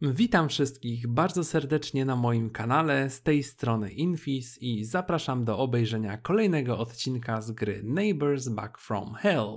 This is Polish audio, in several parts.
Witam wszystkich bardzo serdecznie na moim kanale, z tej strony Infis i zapraszam do obejrzenia kolejnego odcinka z gry Neighbors Back from Hell.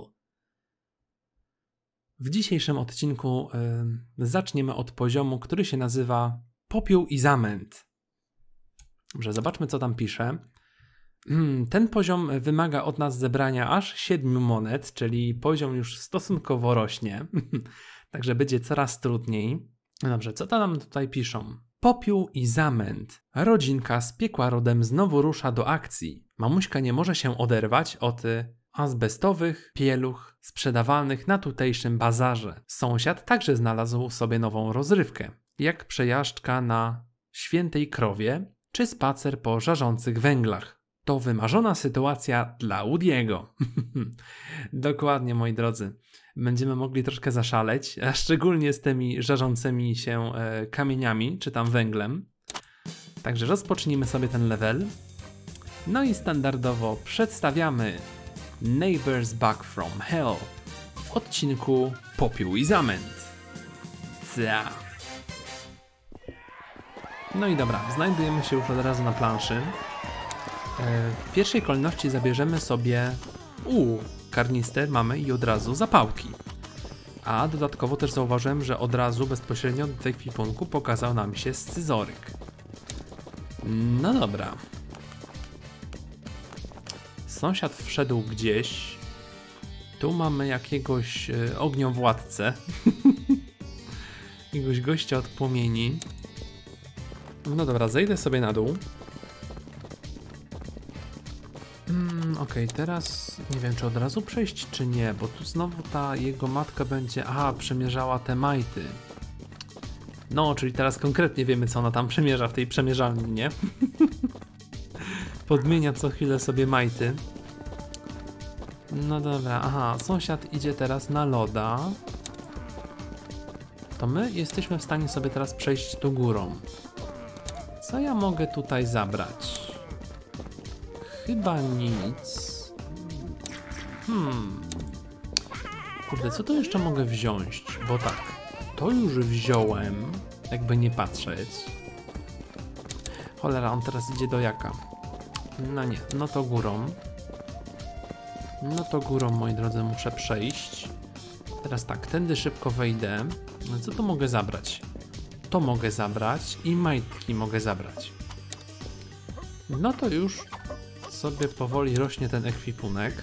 W dzisiejszym odcinku zaczniemy od poziomu, który się nazywa Popiół i Zamęt. Dobrze, zobaczmy co tam pisze. Ten poziom wymaga od nas zebrania aż 7 monet, czyli poziom już stosunkowo rośnie, także będzie coraz trudniej. No dobrze, co tam nam tutaj piszą? Popiół i zamęt. Rodzinka z piekła rodem znowu rusza do akcji. Mamuśka nie może się oderwać od azbestowych pieluch sprzedawanych na tutejszym bazarze. Sąsiad także znalazł sobie nową rozrywkę, jak przejażdżka na świętej krowie czy spacer po żarzących węglach. To wymarzona sytuacja dla Woody'ego. Dokładnie, moi drodzy. Będziemy mogli troszkę zaszaleć, a szczególnie z tymi żarzącymi się kamieniami, czy tam węglem. Także rozpocznijmy sobie ten level. No i standardowo przedstawiamy Neighbors Back from Hell w odcinku Popiół i Zamęt. No i dobra, znajdujemy się już od razu na planszy. W pierwszej kolejności zabierzemy sobie karnister mamy i od razu zapałki. A dodatkowo też zauważyłem, że od razu bezpośrednio do tej kwipunku pokazał nam się scyzoryk. No dobra. Sąsiad wszedł gdzieś. Tu mamy jakiegoś ogniowładcę. Jakiegoś gościa od płomieni. No dobra, zejdę sobie na dół. Okej, teraz nie wiem, czy od razu przejść, czy nie, bo tu znowu ta jego matka będzie, przemierzała te majty. No, czyli teraz konkretnie wiemy, co ona tam przemierza w tej przemierzalni, nie? Podmienia co chwilę sobie majty. No dobra, sąsiad idzie teraz na loda. To my jesteśmy w stanie sobie teraz przejść tu górą. Co ja mogę tutaj zabrać? Chyba nic. Kurde, co tu jeszcze mogę wziąć? Bo tak, to już wziąłem, jakby nie patrzeć. Cholera, on teraz idzie do jaka? No nie, no to górą. No to górą, moi drodzy, muszę przejść. Teraz tak, tędy szybko wejdę. No co tu mogę zabrać? To mogę zabrać i majtki mogę zabrać. No to już sobie powoli rośnie ten ekwipunek.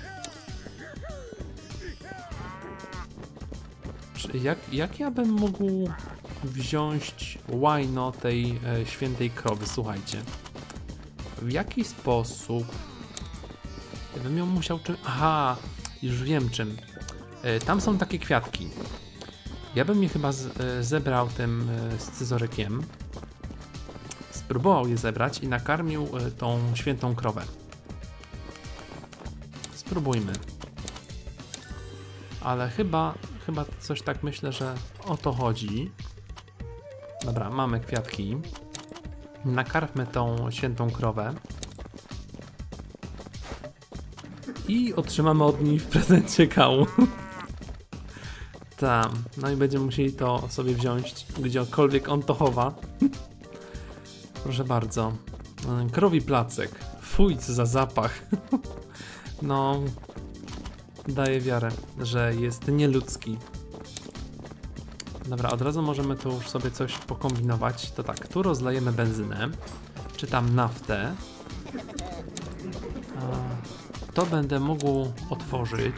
Jak ja bym mógł wziąć łajno tej świętej krowy? Słuchajcie. W jaki sposób? Ja bym ją musiał czym... już wiem czym. Tam są takie kwiatki. Ja bym je chyba zebrał tym scyzorykiem. Spróbował je zebrać i nakarmił tą świętą krowę. Spróbujmy. Ale chyba coś tak myślę, że o to chodzi. Dobra, mamy kwiatki. Nakarmmy tą świętą krowę. I otrzymamy od niej w prezencie kału. Tam. No i będziemy musieli to sobie wziąć, gdziekolwiek on to chowa. Proszę bardzo. Krowi placek. Fuj, co za zapach. No, daje wiarę, że jest nieludzki. Dobra, od razu możemy tu już sobie coś pokombinować. To tak, tu rozlejemy benzynę, czy tam naftę. To będę mógł otworzyć.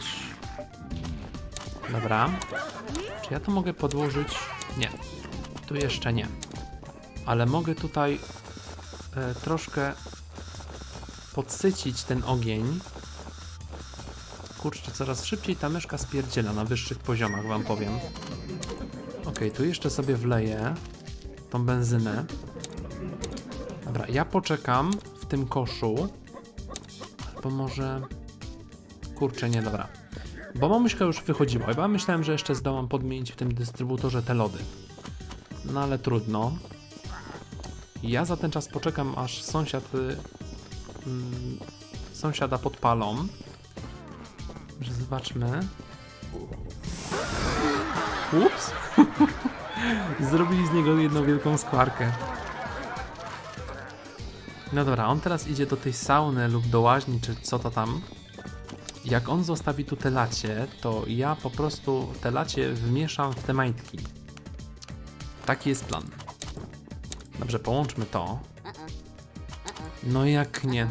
Dobra. Czy ja to mogę podłożyć? Nie. Tu jeszcze nie. Ale mogę tutaj troszkę podsycić ten ogień. Kurczę, coraz szybciej ta myszka spierdziela na wyższych poziomach, wam powiem. Okej, tu jeszcze sobie wleję tą benzynę. Dobra, ja poczekam w tym koszu. Bo może... Kurczę, nie, dobra. Bo mamuśka już wychodziła. Chyba myślałem, że jeszcze zdołam podmienić w tym dystrybutorze te lody. No ale trudno. Ja za ten czas poczekam, aż sąsiada podpalą. Że zobaczmy. Ups. Zrobili z niego jedną wielką skwarkę. No dobra, on teraz idzie do tej sauny lub do łaźni, czy co to tam. Jak on zostawi tu te lacie, to ja po prostu te lacie wmieszam w te majtki. Taki jest plan. Dobrze, połączmy to. No jak nie?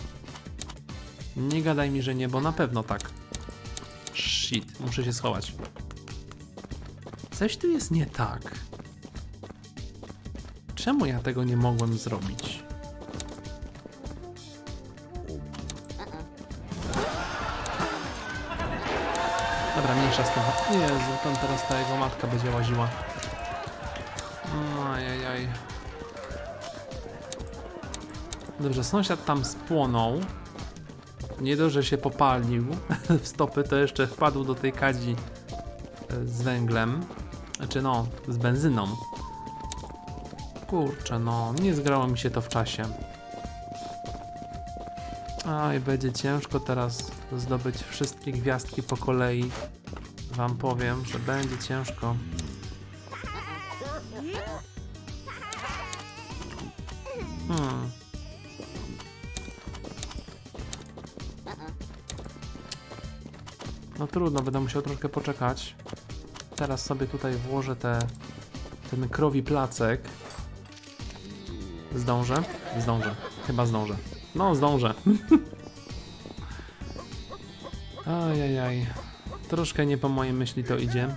Nie gadaj mi, że nie, bo na pewno tak. Shit, muszę się schować. Coś tu jest nie tak. Czemu ja tego nie mogłem zrobić? Dobra, mniejsza z tym. Jezu, tam teraz ta jego matka będzie łaziła. Ajajaj. Dobrze, sąsiad tam spłonął. Nie dość, że się popalił w stopy, to jeszcze wpadł do tej kadzi z węglem. Znaczy no, z benzyną. Kurczę, no, nie zgrało mi się to w czasie. Aj, będzie ciężko teraz zdobyć wszystkie gwiazdki po kolei. Wam powiem, że będzie ciężko. No trudno, będę musiał troszkę poczekać. Teraz sobie tutaj włożę ten krowi placek. Zdążę? Zdążę. Chyba zdążę. No, zdążę. Ajajaj. Troszkę nie po mojej myśli to idzie.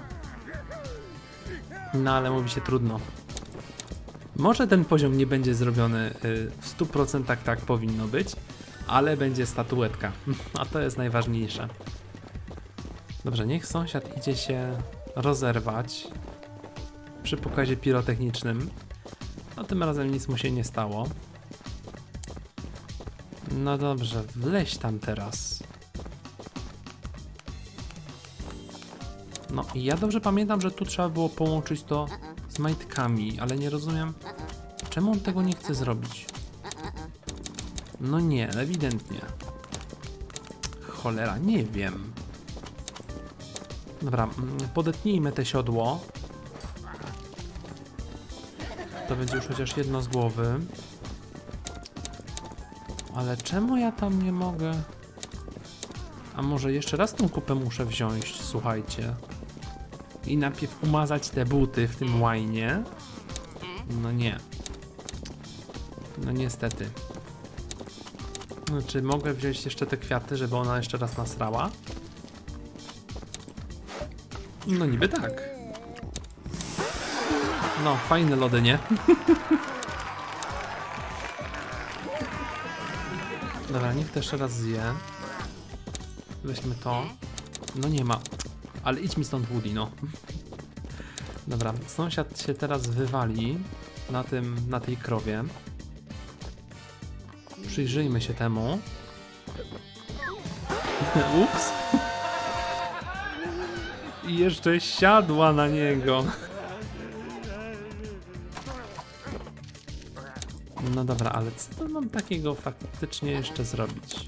No, ale mówi się trudno. Może ten poziom nie będzie zrobiony w 100% tak powinno być, ale będzie statuetka. A to jest najważniejsze. Dobrze, niech sąsiad idzie się rozerwać przy pokazie pirotechnicznym. No tym razem nic mu się nie stało. No dobrze, wleź tam teraz. No i ja dobrze pamiętam, że tu trzeba było połączyć to z majtkami, ale nie rozumiem, czemu on tego nie chce zrobić. No nie, ewidentnie. Cholera, nie wiem. Dobra, podetnijmy te siodło. To będzie już chociaż jedno z głowy. Ale czemu ja tam nie mogę? A może jeszcze raz tą kupę muszę wziąć, słuchajcie. I najpierw umazać te buty w tym łajnie. No nie. No niestety. Czy mogę wziąć jeszcze te kwiaty, żeby ona jeszcze raz nasrała? No niby tak. No, fajne lody, nie? Dobra, niech to jeszcze raz zje. Weźmy to. No nie ma. Ale idź mi stąd, Woody, no. Dobra, sąsiad się teraz wywali na tej krowie. Przyjrzyjmy się temu. Ups. I jeszcze siadła na niego. No dobra, ale co to mam takiego faktycznie jeszcze zrobić?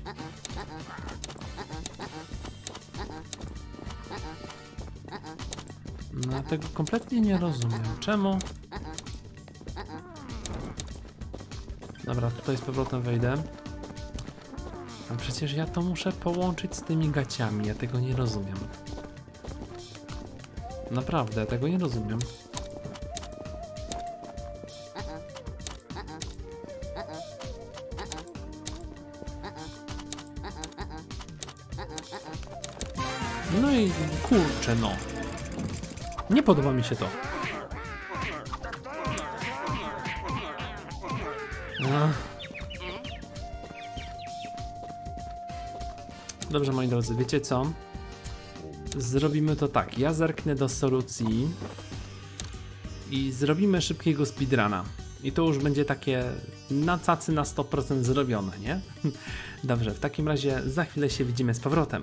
No ja tego kompletnie nie rozumiem. Czemu? Dobra, tutaj z powrotem wejdę. A przecież ja to muszę połączyć z tymi gaciami. Ja tego nie rozumiem. Naprawdę, ja tego nie rozumiem. No i kurczę, no. Nie podoba mi się to. Dobrze, moi drodzy, wiecie co? Zrobimy to tak. Ja zerknę do solucji i zrobimy szybkiego speedruna. I to już będzie takie na cacy na 100% zrobione, nie? Dobrze, w takim razie za chwilę się widzimy z powrotem.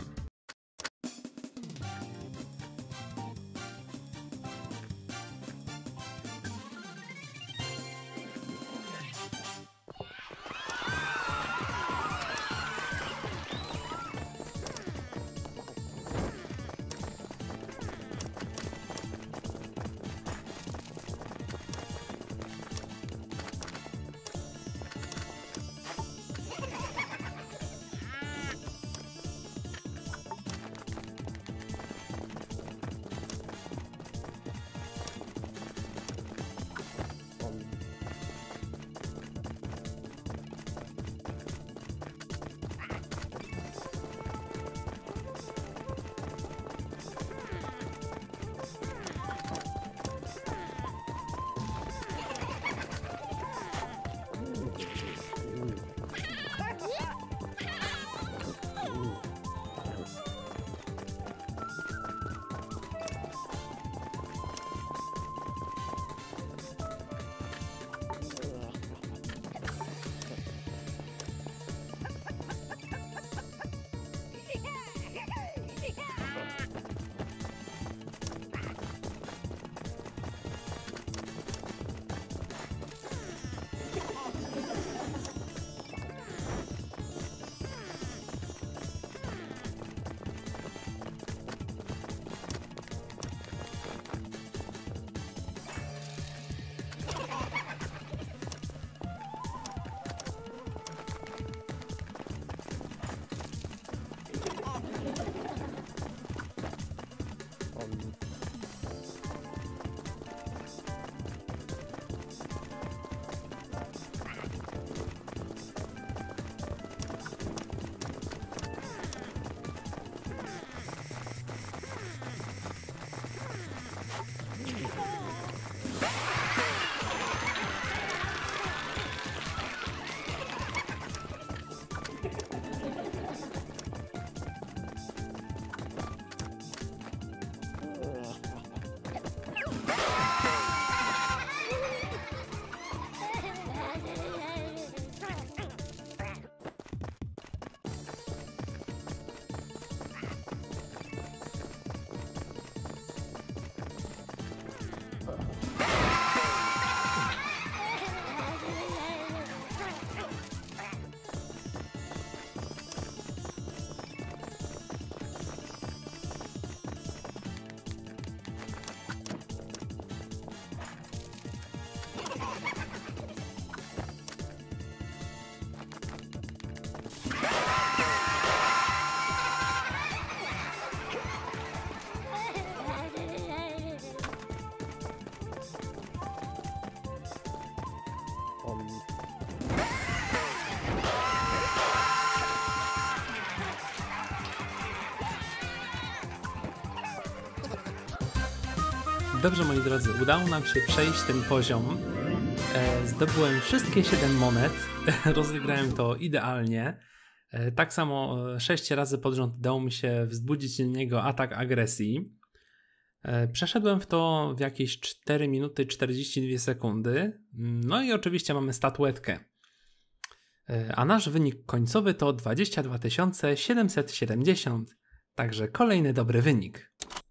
Dobrze, moi drodzy, udało nam się przejść ten poziom. Zdobyłem wszystkie 7 monet. Rozegrałem to idealnie. Tak samo 6 razy pod rząd udało mi się wzbudzić w niego atak agresji. Przeszedłem w to w jakieś 4 minuty 42 sekundy. No i oczywiście mamy statuetkę. A nasz wynik końcowy to 22 770. Także kolejny dobry wynik.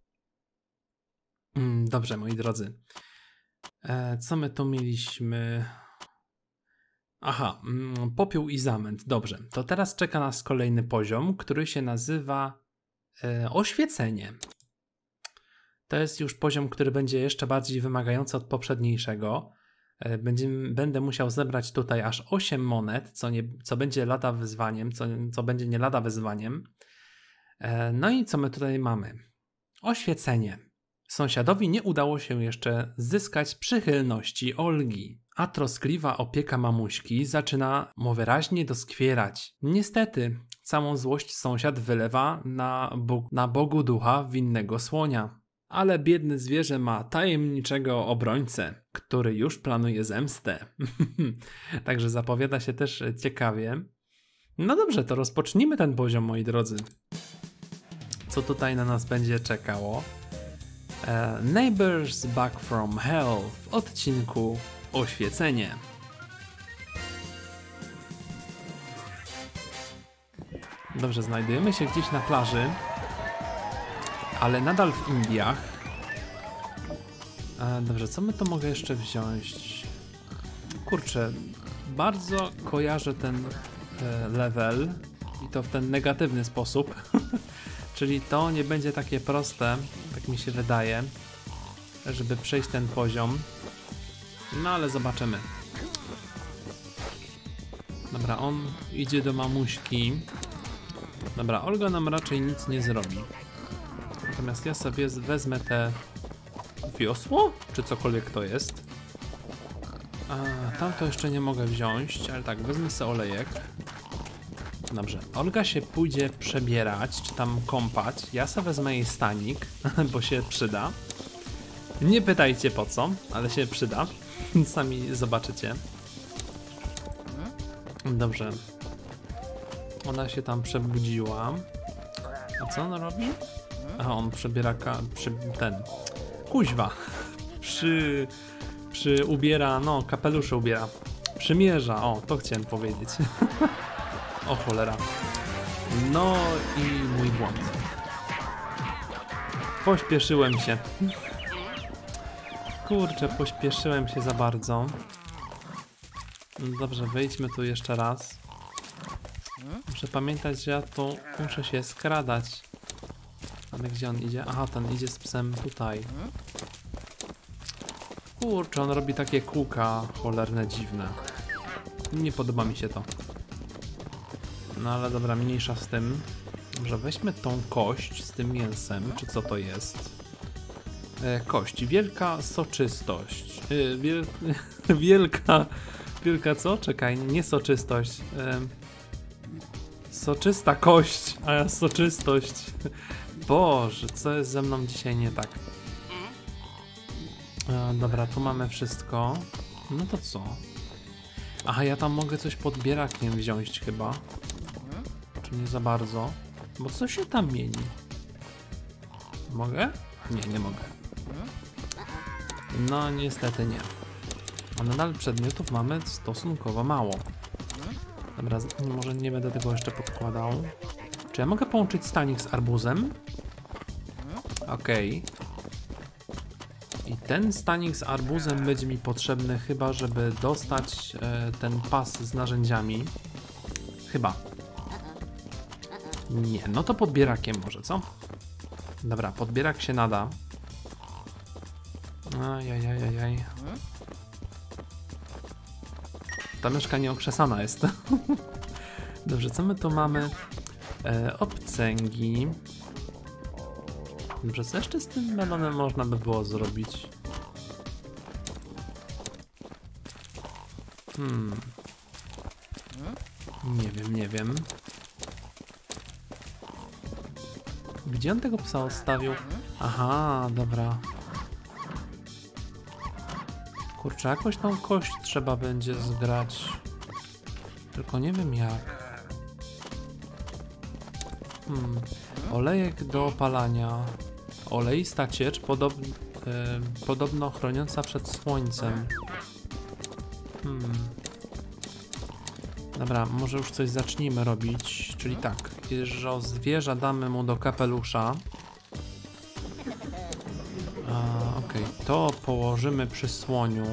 Dobrze, moi drodzy. Co my tu mieliśmy? Aha, popiół i zamęt. Dobrze, to teraz czeka nas kolejny poziom, który się nazywa oświecenie. To jest już poziom, który będzie jeszcze bardziej wymagający od poprzedniejszego. Będę musiał zebrać tutaj aż 8 monet, co będzie lada wyzwaniem, co będzie nie lada wyzwaniem. No i co my tutaj mamy? Oświecenie. Sąsiadowi nie udało się jeszcze zyskać przychylności Olgi, a troskliwa opieka mamuśki zaczyna mu wyraźnie doskwierać. Niestety, całą złość sąsiad wylewa na Bogu ducha winnego słonia. Ale biedne zwierzę ma tajemniczego obrońcę, który już planuje zemstę. Także zapowiada się też ciekawie. No dobrze, to rozpocznijmy ten poziom, moi drodzy. Co tutaj na nas będzie czekało? Neighbors Back from Hell w odcinku Oświecenie. Dobrze, znajdujemy się gdzieś na plaży, ale nadal w Indiach. Dobrze, co my to mogę jeszcze wziąć? Kurczę, bardzo kojarzę ten level i to w ten negatywny sposób. Czyli to nie będzie takie proste, tak mi się wydaje, żeby przejść ten poziom. No ale zobaczymy. Dobra, on idzie do mamuśki. Dobra, Olga nam raczej nic nie zrobi. Natomiast ja sobie wezmę te wiosło, czy cokolwiek to jest. Tam to jeszcze nie mogę wziąć, ale tak, wezmę sobie olejek. Dobrze, Olga się pójdzie przebierać, czy tam kąpać. Ja sobie wezmę jej stanik, bo się przyda. Nie pytajcie po co, ale się przyda. Sami zobaczycie. Dobrze. Ona się tam przebudziła. A co ona robi? Aha, on przebiera kuźwa. Ubiera, no, kapelusze ubiera. Przymierza, o, to chciałem powiedzieć. O cholera. No i mój błąd. Pośpieszyłem się. Kurczę, pośpieszyłem się za bardzo. Dobrze, wyjdźmy tu jeszcze raz. Muszę pamiętać, że ja tu muszę się skradać. Ale gdzie on idzie? Aha, ten idzie z psem tutaj. Kurczę, on robi takie kółka cholerne, dziwne. Nie podoba mi się to. No ale dobra, mniejsza z tym. Może weźmy tą kość z tym mięsem, czy co to jest? Kość. Wielka soczystość. Wielka co? Czekaj, nie soczystość. Soczysta kość, a ja soczystość. Boże, co jest ze mną dzisiaj nie tak? Dobra, tu mamy wszystko. No to co? Aha, ja tam mogę coś pod bierakiem wziąć chyba. Czy nie za bardzo? Bo co się tam mieni? Mogę? Nie, nie mogę. No niestety nie. A nadal przedmiotów mamy stosunkowo mało. Dobra, może nie będę tego jeszcze podkładał. Czy ja mogę połączyć stanik z arbuzem? Okej. I ten stanik z arbuzem będzie mi potrzebny chyba, żeby dostać ten pas z narzędziami. Chyba. Nie, no to podbierakiem może, co? Dobra, podbierak się nada. Ajajajajaj. Ta myszka nieokrzesana jest. Dobrze, co my tu mamy? Obcęgi. Dobrze, co jeszcze z tym melonem można by było zrobić? Nie wiem. Gdzie on tego psa odstawił? Aha, dobra. Kurczę, jakoś tą kość trzeba będzie zgrać. Tylko nie wiem jak. Olejek do opalania. Oleista ciecz, podobno chroniąca przed słońcem. Dobra, może już coś zacznijmy robić. Czyli tak, jeżo zwierza damy mu do kapelusza. Okej, to położymy przy słoniu.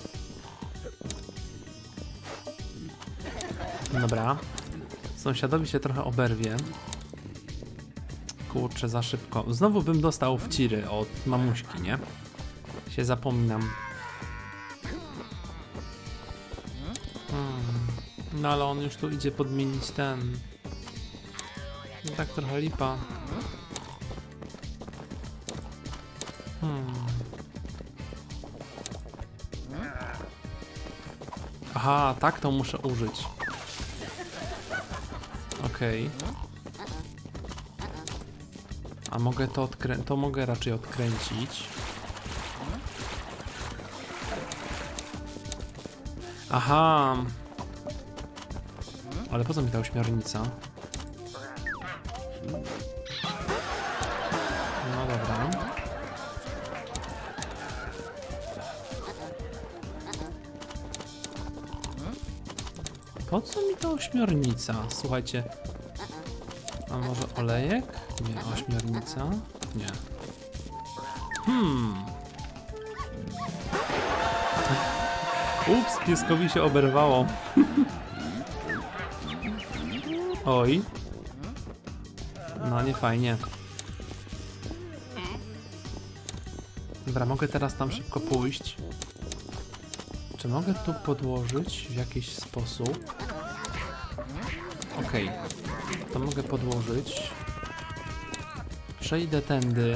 Dobra. Sąsiadowi się trochę oberwie. Kurczę, za szybko. Znowu bym dostał wciry od mamuśki, nie? Się zapominam. No ale on już tu idzie podmienić ten. No tak trochę lipa. Aha, tak to muszę użyć. Okej. A mogę to to mogę raczej odkręcić. Aha. Ale po co mi ta ośmiornica? No dobra. Po co mi ta ośmiornica? Słuchajcie. A może olejek? Nie, ośmiornica? Nie. Ups, pieskowi się oberwało. Oj. No nie fajnie. Dobra, mogę teraz tam szybko pójść. Czy mogę tu podłożyć w jakiś sposób? Okej. To mogę podłożyć. Przejdę tędy.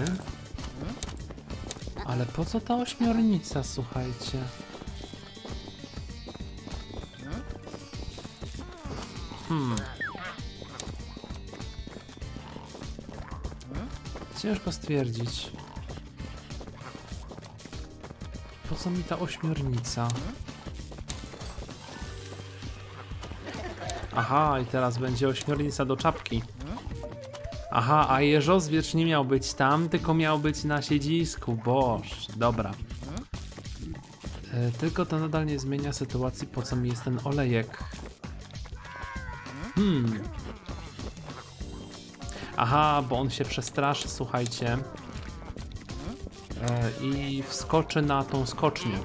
Ale po co ta ośmiornica, słuchajcie? Ciężko stwierdzić. Po co mi ta ośmiornica? Aha, i teraz będzie ośmiornica do czapki. Aha, a jeżozwierz nie miał być tam, tylko miał być na siedzisku. Boż, dobra. Tylko to nadal nie zmienia sytuacji, po co mi jest ten olejek. Aha, bo on się przestraszy, słuchajcie. I wskoczy na tą skocznię.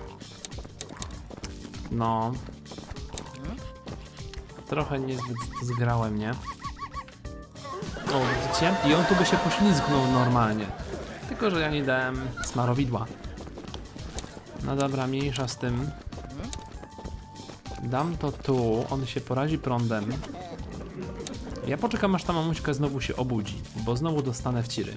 No. Trochę niezbyt zgrałem, nie? O, widzicie? I on tu by się poślizgnął normalnie. Tylko że ja nie dałem smarowidła. No dobra, mniejsza z tym. Dam to tu, on się porazi prądem. Ja poczekam, aż ta mamuśka znowu się obudzi, bo znowu dostanę wciry.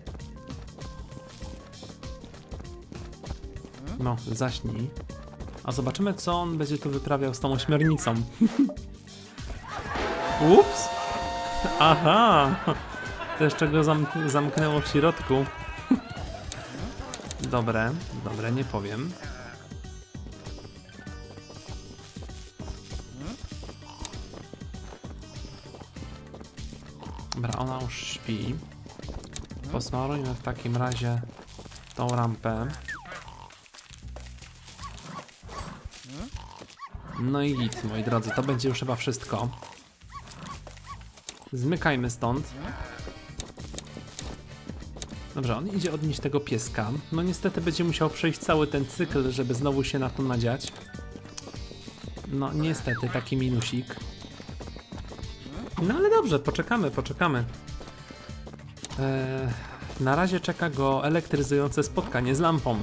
No, zaśnij. A zobaczymy, co on będzie tu wyprawiał z tą ośmiornicą. Ups! Aha! To jeszcze go zamknęło w środku. Dobre, dobre, nie powiem. Dobra, ona już śpi. Posmarujmy w takim razie tą rampę. No i git, moi drodzy, to będzie już chyba wszystko. Zmykajmy stąd. Dobrze, on idzie odnieść tego pieska. No niestety będzie musiał przejść cały ten cykl, żeby znowu się na to nadziać. No niestety, taki minusik. No ale dobrze, poczekamy, poczekamy. Na razie czeka go elektryzujące spotkanie z lampą.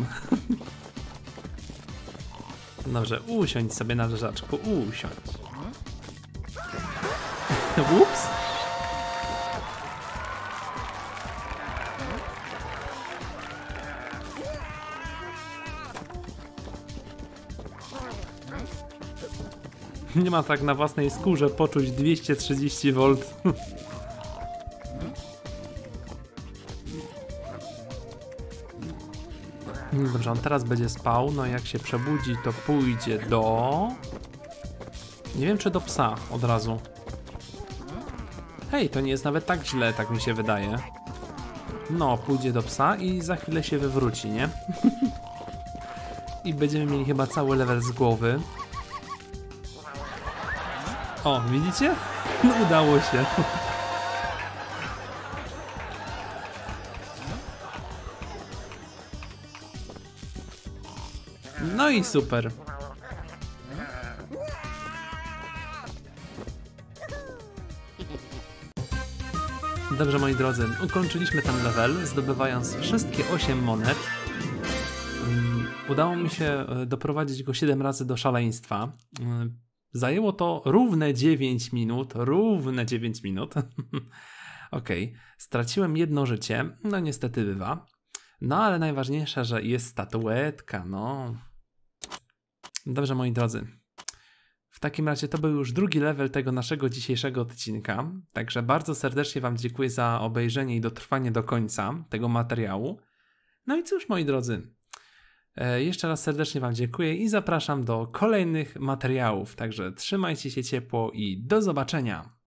Dobrze, usiądź sobie na leżaczku, usiądź. Ups. Nie ma tak na własnej skórze poczuć 230 V. Dobrze, on teraz będzie spał, no jak się przebudzi, to pójdzie do... Nie wiem, czy do psa od razu. Hej, to nie jest nawet tak źle, tak mi się wydaje. No, pójdzie do psa i za chwilę się wywróci, nie? I będziemy mieli chyba cały level z głowy. O, widzicie? No, udało się. No i super. Dobrze, moi drodzy, ukończyliśmy ten level, zdobywając wszystkie 8 monet. Udało mi się doprowadzić go 7 razy do szaleństwa. Zajęło to równe 9 minut. Równe 9 minut. Okej, straciłem 1 życie. No niestety bywa. No ale najważniejsze, że jest statuetka, no. Dobrze, moi drodzy. W takim razie to był już 2. level tego naszego dzisiejszego odcinka. Także bardzo serdecznie Wam dziękuję za obejrzenie i dotrwanie do końca tego materiału. No i cóż, moi drodzy. Jeszcze raz serdecznie Wam dziękuję i zapraszam do kolejnych materiałów. Także trzymajcie się ciepło i do zobaczenia.